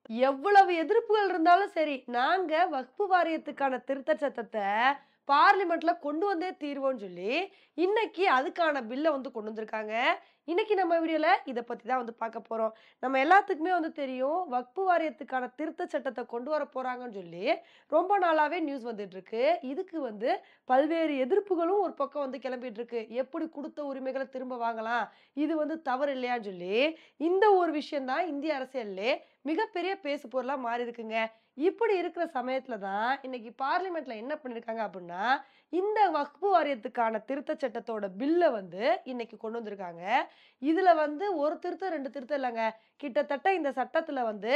எவ்வளவு எதிர்ப்புகள் இருந்தாலும் சரி, நாங்க வக்ஃபு வாரியத்துக்கான திருத்த சட்டத்த பார்லிமென்ட்ல கொண்டு வந்தே தீருவோம்ன்னு சொல்லி, இன்னைக்கு அதுக்கான பில்ல வந்து கொண்டு வந்திருக்காங்க. இன்னைக்கு நம்ம வீடியோல இத பத்தி தான் வந்து பார்க்க போறோம். நம்ம எல்லாத்துக்குமே வந்து தெரியும், வக்ஃபு வாரியத்துக்கான திருத்த சட்டத்த கொண்டு வர போறாங்கன்னு சொல்லி, ரொம்ப நாளாவே நியூஸ் வந்துட்டு இருக்கு. இதுக்கு வந்து பல்வேறு எதிர்ப்புகளும் ஒரு பக்கம் வந்து கிளம்பிட்டு இருக்கு. எப்படி குடுத்த உரிமைகள திரும்ப வாங்கலாம்? இது வந்து தவறு இல்லையான்னு சொல்லி, இந்த ஒரு விஷயம் தான் இந்திய அரசியல்லே மிகப்பெரிய பேசு பொருளா மாறி இருக்குங்க. இப்படி இருக்கிற சமயத்துல தான் இன்னைக்கு பார்லிமென்ட்ல என்ன பண்ணிருக்காங்க அப்படின்னா, இந்த வக்ஃபு வாரியத்துக்கான திருத்த சட்டத்தோட பில்ல வந்து இன்னைக்கு கொண்டு வந்திருக்காங்க. இதுல வந்து 1 திருத்தம், 2 திருத்தம் இல்லங்க. கிட்டத்தட்ட இந்த சட்டத்துல வந்து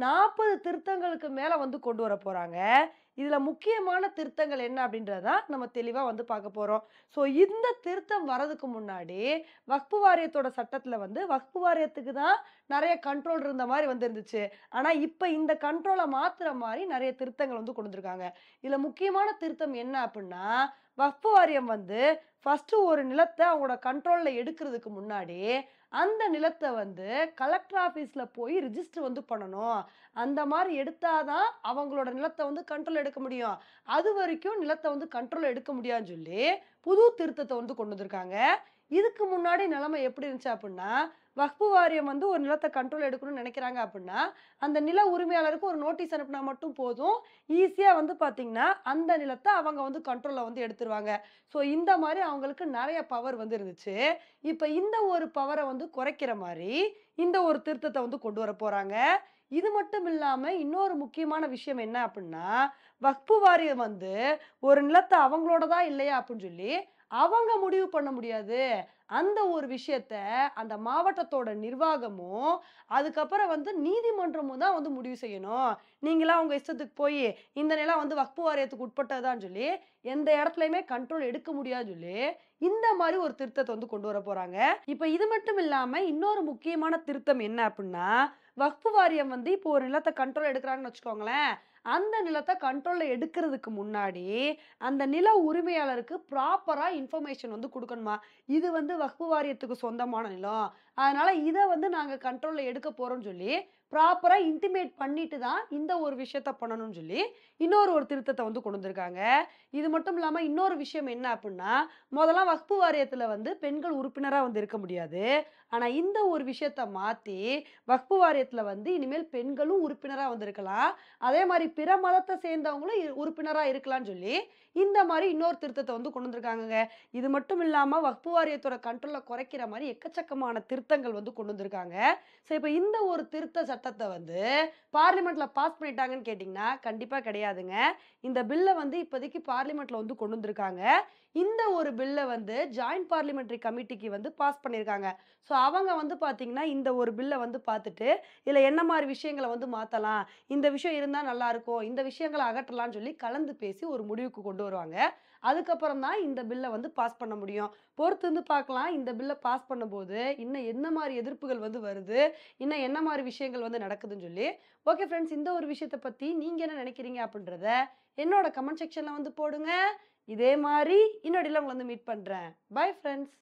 40 திருத்தங்களுக்கு மேல வந்து கொண்டு வர போறாங்க. இதுல முக்கியமான திருத்தங்கள் என்ன அப்படின்றத தான் நம்ம தெளிவா வந்து பார்க்க போறோம். ஸோ இந்த திருத்தம் வரதுக்கு முன்னாடி வக்ஃபு வாரியத்தோட சட்டத்துல வந்து வக்ஃபு வாரியத்துக்கு தான் நெறைய கண்ட்ரோல் இருந்த மாரி வந்து இருந்துச்சு. ஆனா, இப்ப இந்த கண்ட்ரோல மாத்துற மாரி நெறைய திருத்தங்கள் வந்து கொண்டு வந்திருக்காங்க. இதுல முக்கியமான திருத்தம் என்ன அப்புட்ன்னா, வக்ஃபு வாரியம் வந்து ஃபர்ஸ்ட்டு ஒரு நிலத்த அவங்களோட கண்ட்ரோல்ல எடுக்கிறதுக்கு முன்னாடி, அந்த நிலத்த வந்து கலெக்டர் ஆஃபீஸ்ல போய் ரிஜிஸ்டர் வந்து பண்ணணும். அந்த மாரி எடுத்தா தான் அவங்களோட நிலத்த வந்து கண்ட்ரோல் எடுக்க முடியும். அதுவரைக்கும் நிலத்த வந்து கண்ட்ரோல்ல எடுக்க முடியாதுன்னு சொல்லி, புது திருத்தத்த வந்து கொண்டு வந்திருக்காங்க. இதுக்கு முன்னாடி நிலைமை எப்படி இருந்துச்சு அப்புட்ன்னா, வக்ஃபு வாரியம் வந்து ஒரு நிலத்த கண்ட்ரோல் எடுக்கணும்னு நெனைக்கிறாங்க அப்புட்ன்னா, அந்த நில உரிமையாளருக்கு ஒரு நோட்டீஸ் அனுப்புனா மட்டும் போதும். ஈஸியா வந்து பார்த்தீங்கன்னா, அந்த நிலத்த அவங்க வந்து கண்ட்ரோல்ல வந்து எடுத்துருவாங்க. ஸோ இந்த மாரி அவங்களுக்கு நெறைய பவர் வந்து இருந்துச்சு. இப்ப இந்த ஒரு பவர வந்து குறைக்கிற மாரி, இந்த ஒரு திருத்தத்த வந்து கொண்டு வர போறாங்க. இது மட்டும் இல்லாம இன்னொரு முக்கியமான விஷயம் என்ன அப்புட்ன்னா, வக்ஃபு வாரியம் வந்து ஒரு நிலத்த அவங்களோடதா இல்லையா அப்புட்ன்னு சொல்லி, அவங்க முடிவு பண்ண முடியாது. அந்த ஒரு விஷயத்த அந்த மாவட்டத்தோட நிர்வாகமும், அதுக்கப்புறம் வந்து நீதிமன்றமும் தான் வந்து முடிவு செய்யணும். நீங்களா உங்க இஷ்டத்துக்கு போயி, இந்த நிலம் வந்து வக்ஃபு வாரியத்துக்கு உட்பட்டதுதான்னு சொல்லி, எந்த இடத்துலயுமே கண்ட்ரோல் எடுக்க முடியாதுன்னு சொல்லி, இந்த மாரி ஒரு திருத்தத்த வந்து கொண்டு வர போறாங்க. இப்ப இது மட்டும் இல்லாம, இன்னொரு முக்கியமான திருத்தம் என்ன அப்புட்ன்னா, வக்ஃபு வாரியம் வந்து இப்போ ஒரு நிலத்த கண்ட்ரோல் எடுக்குறாங்கன்னு வச்சுக்கோங்களேன், அந்த நிலத்த கண்ட்ரோல்ல எடுக்கிறதுக்கு முன்னாடி, அந்த நில உரிமையாளருக்கு ப்ராப்பரா இன்ஃபர்மேஷன் வந்து குடுக்கணுமா. இது வந்து வக்ஃபு வாரியத்துக்கு சொந்தமான நிலம். அதனால இத வந்து நாங்க கண்ட்ரோல்ல எடுக்க போறோம்ன்னு சொல்லி, ப்ராப்பரா இன்டிமேட் பண்ணிட்டு தான் இந்த ஒரு விஷயத்த பண்ணணும்னு சொல்லி, இன்னொரு ஒரு திருத்தத்த வந்து கொண்டு வந்திருக்காங்க. இது மட்டும் இல்லாம இன்னொரு விஷயம் என்ன அப்புட்ன்னா, மொதல்லாம் வக்ஃபு வாரியத்துல வந்து பெண்கள் உறுப்பினரா வந்து இருக்க முடியாது. ஆனா இந்த ஒரு விஷயத்த மாத்தி, வக்ஃபு வாரியத்துல வந்து இனிமேல் பெண்களும் உறுப்பினரா வந்து இருக்கலாம். அதே மாரி பிற மதத்த சேர்ந்தவங்களும் உறுப்பினரா இருக்கலாம்ன்னு சொல்லி, இந்த மாரி இன்னொரு திருத்தத்த வந்து கொண்டு வந்திருக்காங்கங்க. இது மட்டும் இல்லாம வக்ஃபு வாரியத்தோட கண்ட்ரோல குறைக்கிற மாரி எக்கச்சக்கமான திருத்தங்கள் வந்து கொண்டு வந்திருக்காங்க. ஸோ இப்ப இந்த ஒரு திருத்த சட்டத்த வந்து பார்லிமென்ட்ல பாஸ் பண்ணிட்டாங்கன்னு கேட்டீங்கன்னா, கண்டிப்பா கிடையாதுங்க. இந்த பில்ல வந்து இப்போதைக்கு பார்லிமென்ட்ல வந்து கொண்டு வந்திருக்காங்க. இந்த ஒரு பில்ல வந்து ஜாயிண்ட் பார்லிமென்டரி கமிட்டிக்கு வந்து பாஸ் பண்ணியிருக்காங்க. ஸோ அவங்க வந்து பார்த்தீங்கன்னா, இந்த ஒரு பில்ல வந்து பார்த்துட்டு, இதுல என்ன மாரி விஷயங்கள வந்து மாத்தலாம்? இந்த விஷயம் இருந்தா நல்லாருக்கும். இந்த விஷயங்கள அகற்றலாம்ன்னு சொல்லி கலந்து பேசி ஒரு முடிவுக்கு கொண்டு வருவாங்க. அதுக்கப்புறம் தான் இந்த பில்ல வந்து பாஸ் பண்ண முடியும். பொறுத்திருந்து பார்க்கலாம். இந்த பில்ல பாஸ் பண்ணும்போது, இன்னும் என்ன மாரி எதிர்ப்புகள் வந்து வருது? இன்னும் என்ன மாரி விஷயங்கள் வந்து நடக்குதுன்னு சொல்லி. ஓகே ஃப்ரெண்ட்ஸ், இந்த ஒரு விஷயத்த பத்தி நீங்க என்ன நினைக்கிறீங்க? அப்படின்றத என்னோட கமெண்ட் செக்ஷன்ல வந்து போடுங்க. இதே மாரி இன்னொடையில உங்கள வந்து மீட் பண்றேன். Bye friends.